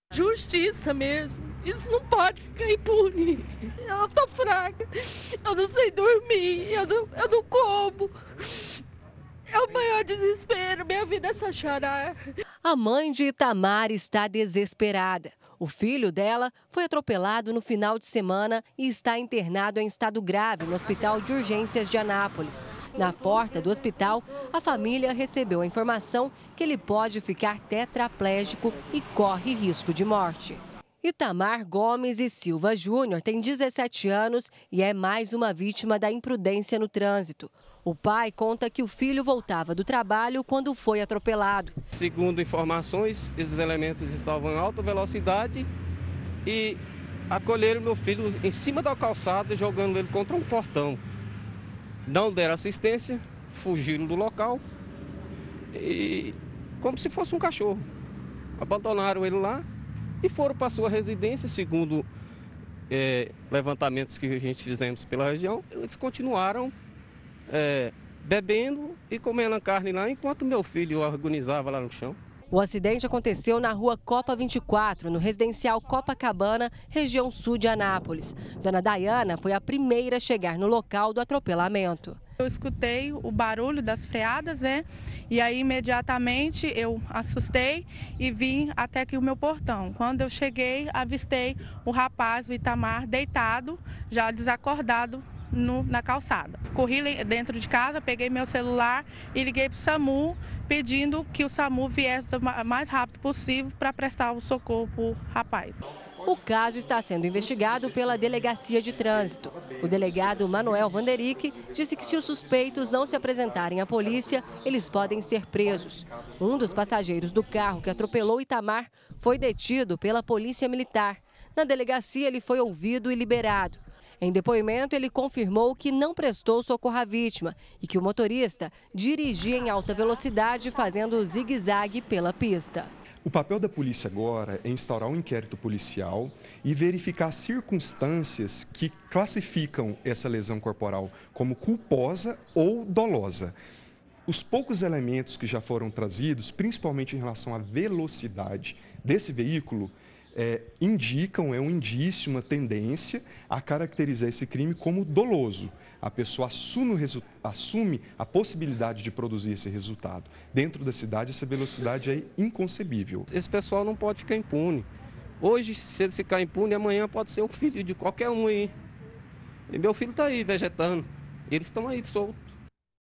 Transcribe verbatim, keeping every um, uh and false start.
Justiça mesmo. Isso não pode ficar impune. Eu tô fraca. Eu não sei dormir. Eu não, eu não como. É o maior desespero. Minha vida é só chorar. A mãe de Itamar está desesperada. O filho dela foi atropelado no final de semana e está internado em estado grave no Hospital de Urgências de Anápolis. Na porta do hospital, a família recebeu a informação que ele pode ficar tetraplégico e corre risco de morte. Itamar Gomes e Silva Júnior tem dezessete anos e é mais uma vítima da imprudência no trânsito. O pai conta que o filho voltava do trabalho quando foi atropelado. Segundo informações, esses elementos estavam em alta velocidade e acolheram meu filho em cima da calçada, jogando ele contra um portão. Não deram assistência, fugiram do local e como se fosse um cachorro. Abandonaram ele lá e foram para sua residência, segundo é, levantamentos que a gente fizemos pela região. Eles continuaram é, bebendo e comendo a carne lá, enquanto meu filho agonizava lá no chão. O acidente aconteceu na rua Copa vinte e quatro, no residencial Copacabana, região sul de Anápolis. Dona Dayana foi a primeira a chegar no local do atropelamento. Eu escutei o barulho das freadas, né? E aí imediatamente eu assustei e vim até aqui o meu portão. Quando eu cheguei, avistei o rapaz, o Itamar, deitado, já desacordado no, na calçada. Corri dentro de casa, peguei meu celular e liguei para o SAMU, pedindo que o SAMU viesse o mais rápido possível para prestar o socorro para o rapaz. O caso está sendo investigado pela Delegacia de Trânsito. O delegado Manuel Vanderick disse que se os suspeitos não se apresentarem à polícia, eles podem ser presos. Um dos passageiros do carro que atropelou Itamar foi detido pela Polícia Militar. Na delegacia, ele foi ouvido e liberado. Em depoimento, ele confirmou que não prestou socorro à vítima e que o motorista dirigia em alta velocidade, fazendo zigue-zague pela pista. O papel da polícia agora é instaurar um inquérito policial e verificar as circunstâncias que classificam essa lesão corporal como culposa ou dolosa. Os poucos elementos que já foram trazidos, principalmente em relação à velocidade desse veículo, é, indicam, é um indício, uma tendência a caracterizar esse crime como doloso. A pessoa assume, o assume a possibilidade de produzir esse resultado. Dentro da cidade, essa velocidade é inconcebível. Esse pessoal não pode ficar impune. Hoje, se ele ficar impune, amanhã pode ser o filho de qualquer um aí. E meu filho está aí, vegetando. Eles estão aí soltos.